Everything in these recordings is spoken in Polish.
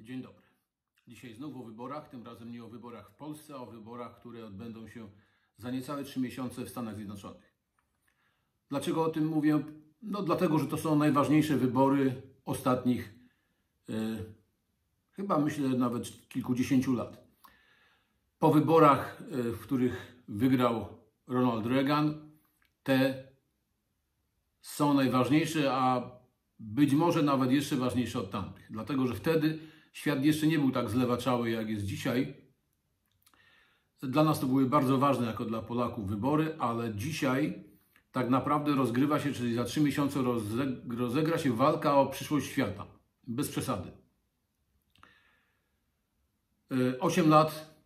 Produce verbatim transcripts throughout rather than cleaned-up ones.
Dzień dobry. Dzisiaj znów o wyborach, tym razem nie o wyborach w Polsce, a o wyborach, które odbędą się za niecałe trzy miesiące w Stanach Zjednoczonych. Dlaczego o tym mówię? No dlatego, że to są najważniejsze wybory ostatnich, yy, chyba myślę nawet kilkudziesięciu lat. Po wyborach, yy, w których wygrał Ronald Reagan, te są najważniejsze, a być może nawet jeszcze ważniejsze od tamtych. Dlatego, że wtedy świat jeszcze nie był tak zlewaczały, jak jest dzisiaj. Dla nas to były bardzo ważne, jako dla Polaków, wybory, ale dzisiaj tak naprawdę rozgrywa się, czyli za trzy miesiące rozegra się walka o przyszłość świata. Bez przesady. Osiem lat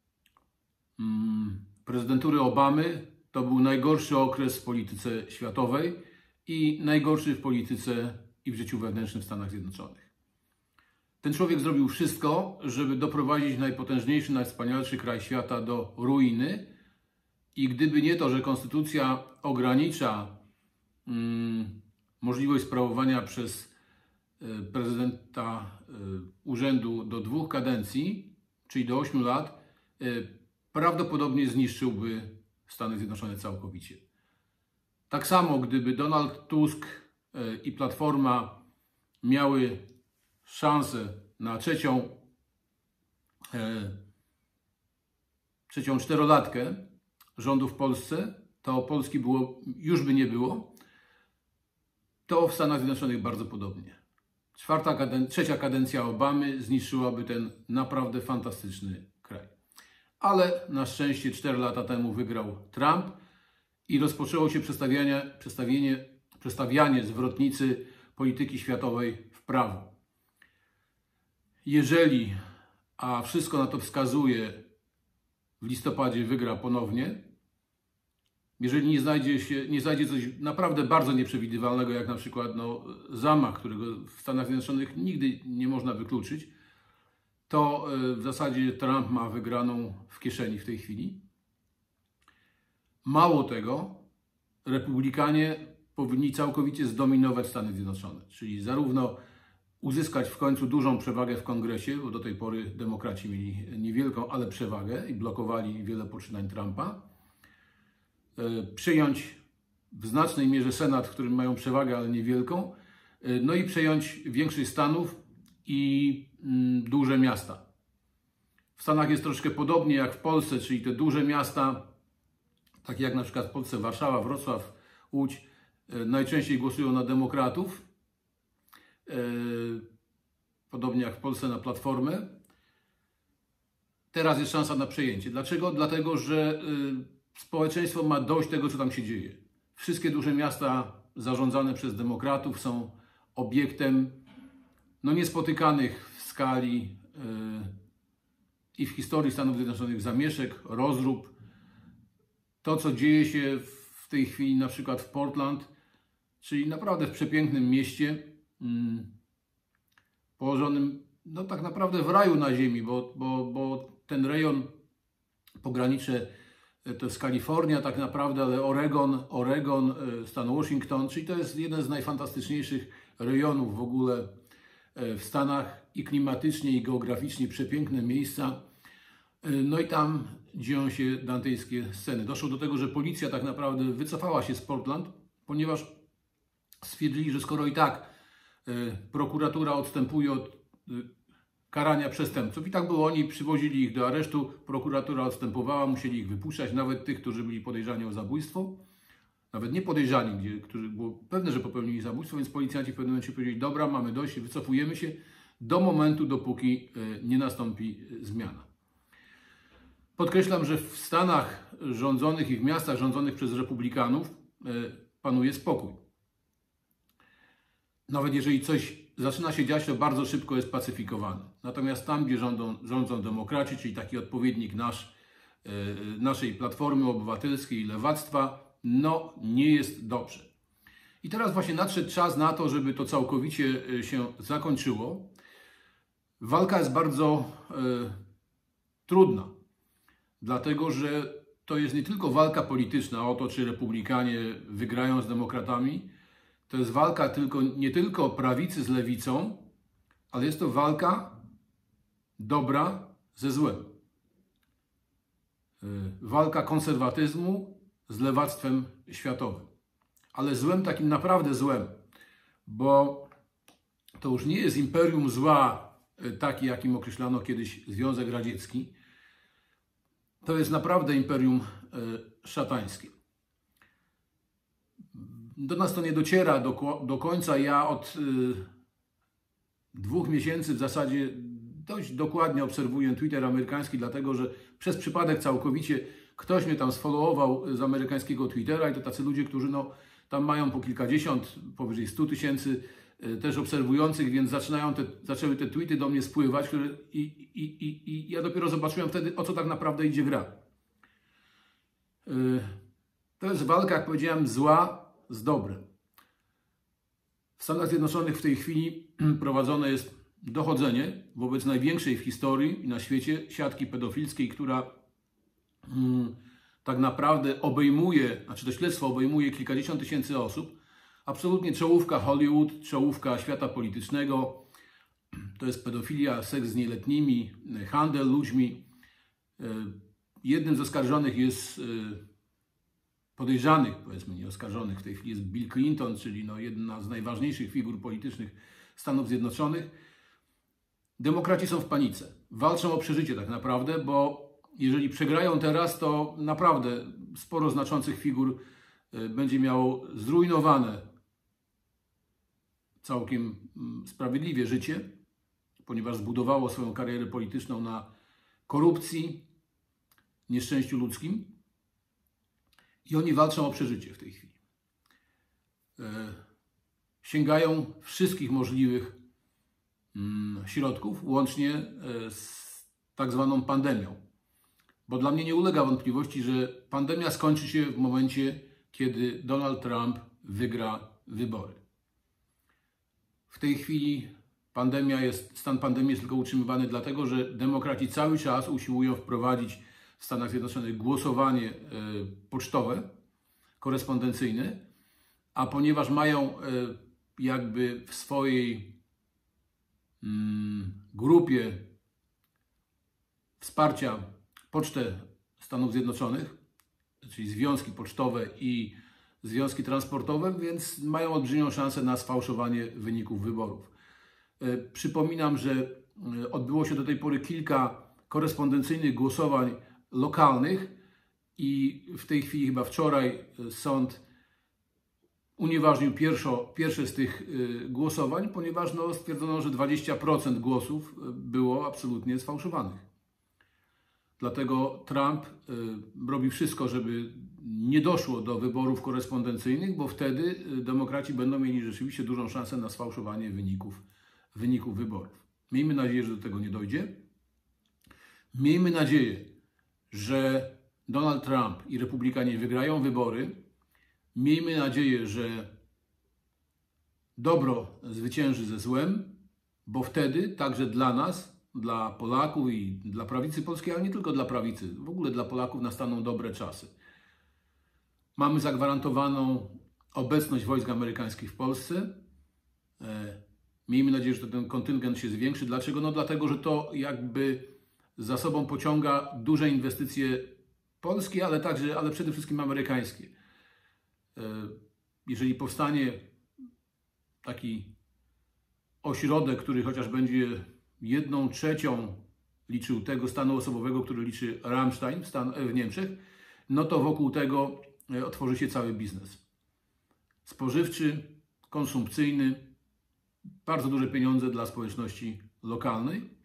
prezydentury Obamy to był najgorszy okres w polityce światowej i najgorszy w polityce i w życiu wewnętrznym w Stanach Zjednoczonych. Ten człowiek zrobił wszystko, żeby doprowadzić najpotężniejszy, najwspanialszy kraj świata do ruiny. I gdyby nie to, że konstytucja ogranicza mm, możliwość sprawowania przez y, prezydenta y, urzędu do dwóch kadencji, czyli do ośmiu lat, y, prawdopodobnie zniszczyłby Stany Zjednoczone całkowicie. Tak samo, gdyby Donald Tusk y, i Platforma miały szansę na trzecią, e, trzecią czterolatkę rządu w Polsce, to Polski było, już by nie było, to w Stanach Zjednoczonych bardzo podobnie. Czwarta kaden- trzecia kadencja Obamy zniszczyłaby ten naprawdę fantastyczny kraj. Ale na szczęście cztery lata temu wygrał Trump i rozpoczęło się przestawianie, przestawienie, przestawianie zwrotnicy polityki światowej w prawo. Jeżeli, a wszystko na to wskazuje, w listopadzie wygra ponownie, jeżeli nie znajdzie się, nie znajdzie coś naprawdę bardzo nieprzewidywalnego, jak na przykład no, zamach, którego w Stanach Zjednoczonych nigdy nie można wykluczyć, to w zasadzie Trump ma wygraną w kieszeni w tej chwili. Mało tego, republikanie powinni całkowicie zdominować Stany Zjednoczone, czyli zarówno uzyskać w końcu dużą przewagę w Kongresie, bo do tej pory demokraci mieli niewielką, ale przewagę i blokowali wiele poczynań Trumpa. Przyjąć w znacznej mierze Senat, w którym mają przewagę, ale niewielką. No i przejąć większość stanów i duże miasta. W Stanach jest troszkę podobnie jak w Polsce, czyli te duże miasta, takie jak na przykład w Polsce Warszawa, Wrocław, Łódź, najczęściej głosują na demokratów. Podobnie jak w Polsce na Platformę. Teraz jest szansa na przejęcie. Dlaczego? Dlatego, że społeczeństwo ma dość tego, co tam się dzieje. Wszystkie duże miasta zarządzane przez demokratów są obiektem no, niespotykanych w skali yy, i w historii Stanów Zjednoczonych zamieszek, rozrób. To, co dzieje się w tej chwili na przykład w Portland, czyli naprawdę w przepięknym mieście, położonym no tak naprawdę w raju na ziemi, bo, bo, bo ten rejon, pogranicze to jest Kalifornia tak naprawdę, ale Oregon, Oregon, stan Washington, czyli to jest jeden z najfantastyczniejszych rejonów w ogóle w Stanach i klimatycznie i geograficznie przepiękne miejsca. No i tam dzieją się dantejskie sceny. Doszło do tego, że policja tak naprawdę wycofała się z Portland, ponieważ stwierdzili, że skoro i tak prokuratura odstępuje od karania przestępców. I tak było, oni przywozili ich do aresztu, prokuratura odstępowała, musieli ich wypuszczać, nawet tych, którzy byli podejrzani o zabójstwo. Nawet nie podejrzani, gdzie, którzy było pewne, że popełnili zabójstwo, więc policjanci w pewnym momencie powiedzieli, dobra, mamy dość, wycofujemy się do momentu, dopóki nie nastąpi zmiana. Podkreślam, że w Stanach rządzonych i w miastach rządzonych przez republikanów panuje spokój. Nawet jeżeli coś zaczyna się dziać, to bardzo szybko jest pacyfikowane. Natomiast tam, gdzie rządzą, rządzą demokraci, czyli taki odpowiednik nasz, yy, naszej Platformy Obywatelskiej i lewactwa, no nie jest dobrze. I teraz właśnie nadszedł czas na to, żeby to całkowicie się zakończyło. Walka jest bardzo yy, trudna, dlatego że to jest nie tylko walka polityczna o to, czy republikanie wygrają z demokratami. To jest walka tylko, nie tylko prawicy z lewicą, ale jest to walka dobra ze złem. Walka konserwatyzmu z lewactwem światowym. Ale złem takim naprawdę złem, bo to już nie jest imperium zła, taki jakim określano kiedyś Związek Radziecki. To jest naprawdę imperium szatańskie. Do nas to nie dociera do, do końca. Ja od y, dwóch miesięcy w zasadzie dość dokładnie obserwuję Twitter amerykański, dlatego że przez przypadek całkowicie ktoś mnie tam sfollowował z amerykańskiego Twittera i to tacy ludzie, którzy no, tam mają po kilkadziesiąt, powyżej stu tysięcy y, też obserwujących, więc zaczynają te, zaczęły te tweety do mnie spływać które, i, i, i, i ja dopiero zobaczyłem wtedy, o co tak naprawdę idzie gra. Y, to jest walka, jak powiedziałem, zła z dobrem. W Stanach Zjednoczonych w tej chwili prowadzone jest dochodzenie wobec największej w historii i na świecie siatki pedofilskiej, która mm, tak naprawdę obejmuje, znaczy to śledztwo obejmuje kilkadziesiąt tysięcy osób. Absolutnie czołówka Hollywood, czołówka świata politycznego. To jest pedofilia, seks z nieletnimi, handel ludźmi. Jednym z oskarżonych jest podejrzanych, powiedzmy nie oskarżonych w tej chwili jest Bill Clinton, czyli no jedna z najważniejszych figur politycznych Stanów Zjednoczonych. Demokraci są w panice. Walczą o przeżycie tak naprawdę, bo jeżeli przegrają teraz, to naprawdę sporo znaczących figur będzie miało zrujnowane całkiem sprawiedliwie życie, ponieważ zbudowało swoją karierę polityczną na korupcji, nieszczęściu ludzkim. I oni walczą o przeżycie w tej chwili. E, sięgają wszystkich możliwych mm, środków, łącznie e, z tak zwaną pandemią. Bo dla mnie nie ulega wątpliwości, że pandemia skończy się w momencie, kiedy Donald Trump wygra wybory. W tej chwili pandemia jest, stan pandemii jest tylko utrzymywany dlatego, że demokraci cały czas usiłują wprowadzić w Stanach Zjednoczonych głosowanie e, pocztowe, korespondencyjne, a ponieważ mają e, jakby w swojej mm, grupie wsparcia Pocztę Stanów Zjednoczonych, czyli związki pocztowe i związki transportowe, więc mają olbrzymią szansę na sfałszowanie wyników wyborów. E, przypominam, że e, odbyło się do tej pory kilka korespondencyjnych głosowań lokalnych i w tej chwili chyba wczoraj sąd unieważnił pierwszo, pierwsze z tych y, głosowań, ponieważ no, stwierdzono, że dwadzieścia procent głosów było absolutnie sfałszowanych. Dlatego Trump y, robi wszystko, żeby nie doszło do wyborów korespondencyjnych, bo wtedy y, demokraci będą mieli rzeczywiście dużą szansę na sfałszowanie wyników, wyników wyborów. Miejmy nadzieję, że do tego nie dojdzie. Miejmy nadzieję, że Donald Trump i Republikanie wygrają wybory. Miejmy nadzieję, że dobro zwycięży ze złem, bo wtedy także dla nas, dla Polaków i dla prawicy polskiej, ale nie tylko dla prawicy, w ogóle dla Polaków nastaną dobre czasy. Mamy zagwarantowaną obecność wojsk amerykańskich w Polsce. Miejmy nadzieję, że ten kontyngent się zwiększy. Dlaczego? No dlatego, że to jakby za sobą pociąga duże inwestycje polskie, ale także, ale przede wszystkim amerykańskie. Jeżeli powstanie taki ośrodek, który chociaż będzie jedną trzecią liczył tego stanu osobowego, który liczy Rammstein w, Stan w Niemczech, no to wokół tego otworzy się cały biznes. Spożywczy, konsumpcyjny, bardzo duże pieniądze dla społeczności lokalnej.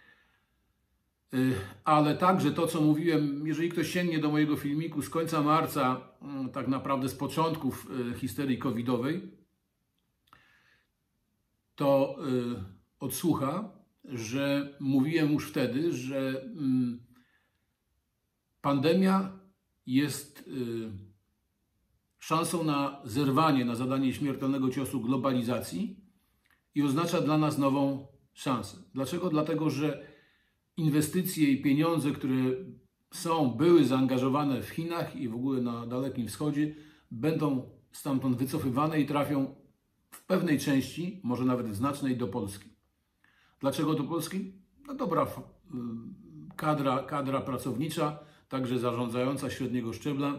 Ale także to, co mówiłem, jeżeli ktoś sięgnie do mojego filmiku z końca marca, tak naprawdę z początków histerii covidowej, to odsłucha, że mówiłem już wtedy, że pandemia jest szansą na zerwanie, na zadanie śmiertelnego ciosu globalizacji i oznacza dla nas nową szansę. Dlaczego? Dlatego, że inwestycje i pieniądze, które są, były zaangażowane w Chinach i w ogóle na Dalekim Wschodzie, będą stamtąd wycofywane i trafią w pewnej części, może nawet w znacznej, do Polski. Dlaczego do Polski? No dobra kadra, kadra pracownicza, także zarządzająca średniego szczebla,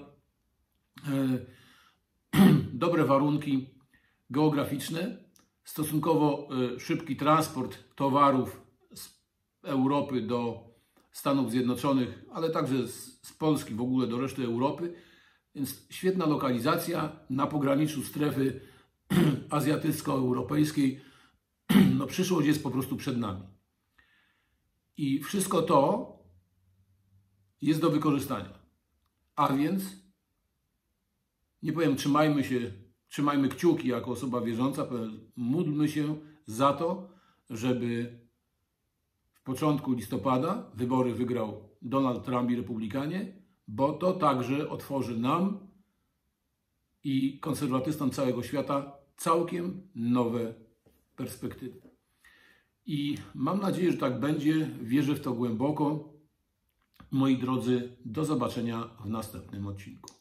dobre warunki geograficzne, stosunkowo szybki transport towarów z Europy do Stanów Zjednoczonych, ale także z, z Polski w ogóle do reszty Europy, więc świetna lokalizacja na pograniczu strefy azjatycko-europejskiej. No, przyszłość jest po prostu przed nami. I wszystko to jest do wykorzystania. A więc, nie powiem trzymajmy się, trzymajmy kciuki jako osoba wierząca, powiem, módlmy się za to, żeby w początku listopada wybory wygrał Donald Trump i Republikanie, bo to także otworzy nam i konserwatystom całego świata całkiem nowe perspektywy. I mam nadzieję, że tak będzie. Wierzę w to głęboko. Moi drodzy, do zobaczenia w następnym odcinku.